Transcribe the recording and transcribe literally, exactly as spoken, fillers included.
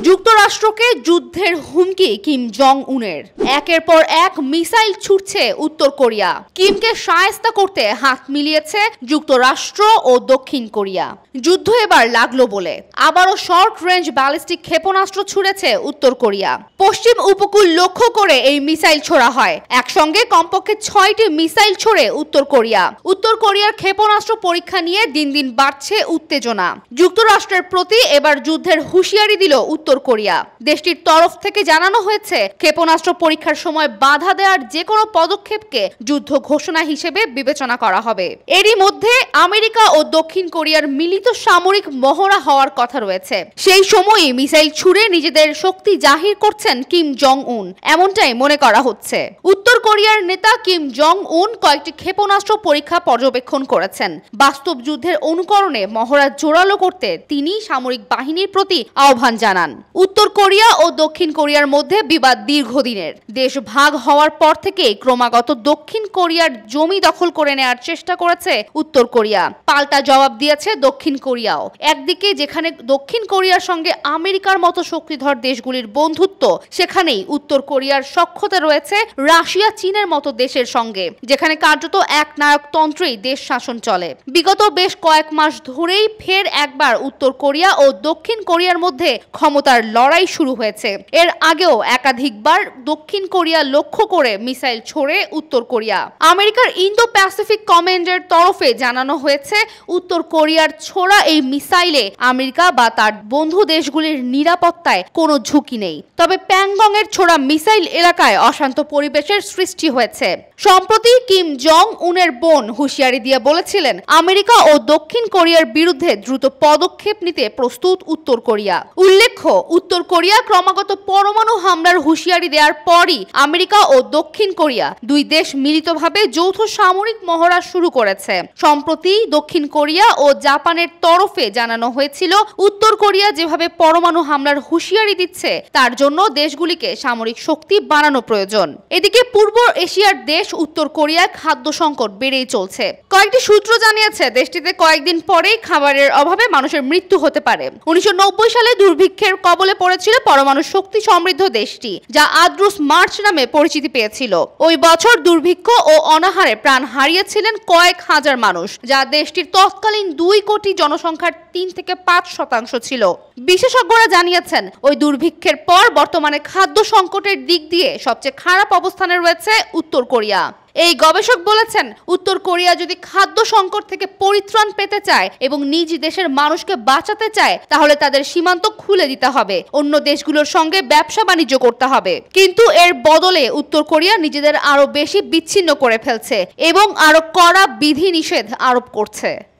যুক্তরাষ্ট্রকে যুদ্ধের হুমকি কিম জং উনের। একের পর এক মিসাইল ছুটছে উত্তর কোরিয়া। কিমকে শায়েস্তা করতে হাত মিলিয়েছে যুক্তরাষ্ট্র ও দক্ষিণ কোরিয়া। যুদ্ধ এবার লাগলো বলে আবারও শর্ট রেঞ্জ ব্যালিস্টিক ক্ষেপণাস্ত্র ছুড়েছে উত্তর কোরিয়া। পশ্চিম উপকূল লক্ষ্য করে এই মিসাইল ছোড়া হয়। একসঙ্গে কমপক্ষে ছয়টি মিসাইল ছোড়ে উত্তর কোরিয়া। উত্তর কোরিয়ার ক্ষেপণাস্ত্র পরীক্ষা নিয়ে দিন দিন বাড়ছে উত্তেজনা। যুক্তরাষ্ট্রের প্রতি এবার যুদ্ধের হুঁশিয়ারি দিল উত্তর কোরিয়া। দেশটির তরফ থেকে জানানো হয়েছে, ক্ষেপণাস্ত্র পরীক্ষার সময় বাধা দেওয়ার যে কোনো পদক্ষেপকে যুদ্ধ ঘোষণা হিসেবে বিবেচনা করা হবে। এরই মধ্যে আমেরিকা ও দক্ষিণ কোরিয়ার মিলিত সামরিক মহড়া হওয়ার কথা রয়েছে। সেই সময়ই মিসাইল ছুড়ে নিজেদের শক্তি জাহির করছেন কিম জং উন, এমনটাই মনে করা হচ্ছে। উত্তর কোরিয়ার নেতা কিম জং উন কয়েকটি ক্ষেপণাস্ত্র পরীক্ষা পর্যবেক্ষণ করেছেন। বাস্তব যুদ্ধের অনুকরণে মহড়া জোরালো করতে তিনি সামরিক বাহিনীর প্রতি আহ্বান জানান। উত্তর কোরিয়া ও দক্ষিণ কোরিয়ার মধ্যে বিবাদ দীর্ঘদিনের। দেশ ভাগ হওয়ার পর থেকে ক্রমাগত দক্ষিণ কোরিয়ার জমি দখল করে নেওয়ার চেষ্টা করেছে উত্তর কোরিয়া। পাল্টা জবাব দিয়েছে দক্ষিণ কোরিয়াও। একদিকে যেখানে দক্ষিণ কোরিয়ার সঙ্গে আমেরিকার মতো শক্তিধর দেশগুলির বন্ধুত্ব, সেখানেই উত্তর কোরিয়ার সখ্যতা রয়েছে রাশিয়া চীনের মতো দেশের সঙ্গে, যেখানে কার্যত এক নায়কতন্ত্রেই দেশ শাসন চলে। বিগত বেশ কয়েক মাস ধরেই ফের একবার উত্তর কোরিয়া ও দক্ষিণ কোরিয়ার মধ্যে ক্ষমতার লড়াই শুরু হয়েছে। এর আগেও একাধিকবার দক্ষিণ কোরিয়া লক্ষ্য করে মিসাইল ছোড়ে উত্তর কোরিয়া। আমেরিকার ইন্দো প্যাসিফিক কমান্ডের তরফে জানানো হয়েছে, উত্তর কোরিয়ার ছোড়া এই মিসাইলে আমেরিকা বা তার বন্ধু দেশগুলির নিরাপত্তায় কোনো ঝুঁকি নেই। তবে প্যাংগং এর ছোড়া মিসাইল এলাকায় অশান্ত পরিবেশের সৃষ্টি হয়েছে। সম্প্রতি কিম জং উনের বোন হুঁশিয়ারি দিয়ে বলেছিলেন, আমেরিকা ও দক্ষিণ কোরিয়ার বিরুদ্ধে দ্রুত পদক্ষেপ নিতে প্রস্তুত উত্তর কোরিয়া। উল্লেখ্য, উত্তর কোরিয়া ক্রমাগত পরমাণু হামলার হুঁশিয়ারি দেওয়ার পরই আমেরিকা ও দক্ষিণ কোরিয়া দুই দেশ মিলিতভাবে যৌথ সামরিক মহড়া শুরু করেছে। সম্প্রতি দক্ষিণ কোরিয়া ও জাপানের তরফে জানানো হয়েছিল, উত্তর কোরিয়া যেভাবে পরমাণু হামলার হুঁশিয়ারি দিচ্ছে তার জন্য দেশগুলিকে সামরিক শক্তি বাড়ানো প্রয়োজন। এদিকে পূর্ব এশিয়ার দেশ উত্তর কোরিয়ায় খাদ্য সংকট বেড়েই চলছে। কয়েকটি সূত্র জানিয়েছে, দেশটিতে কয়েকদিন পরেই খাবারের অভাবে মানুষের মৃত্যু হতে পারে। উনিশশো নব্বই সালে দুর্ভিক্ষের কবলে পড়েছিল পরমাণু শক্তি সমৃদ্ধ দেশটি, যা আদ্রুস মার্চ নামে পরিচিতি পেয়েছিল। ওই বছর দুর্ভিক্ষ ও অনাহারে প্রাণ হারিয়েছিলেন কয়েক হাজার মানুষ, যা দেশটির তৎকালীন দুই কোটি জনসংখ্যার তিন থেকে পাঁচ শতাংশ ছিল। বিশেষজ্ঞরা জানিয়েছেন, ওই দুর্ভিক্ষের পর বর্তমানে খাদ্য সংকটের দিক দিয়ে সবচেয়ে খারাপ অবস্থানে রয়েছে উত্তর কোরিয়া। এই গবেষক বলেছেন, উত্তর কোরিয়া যদি খাদ্য সংকট থেকে পরিত্রাণ পেতে চায় এবং নিজ দেশের মানুষকে বাঁচাতে চায়, তাহলে তাদের সীমান্ত খুলে দিতে হবে, অন্য দেশগুলোর সঙ্গে ব্যবসা বাণিজ্য করতে হবে। কিন্তু এর বদলে উত্তর কোরিয়া নিজেদের আরো বেশি বিচ্ছিন্ন করে ফেলছে এবং আরো কড়া বিধি নিষেধ আরোপ করছে।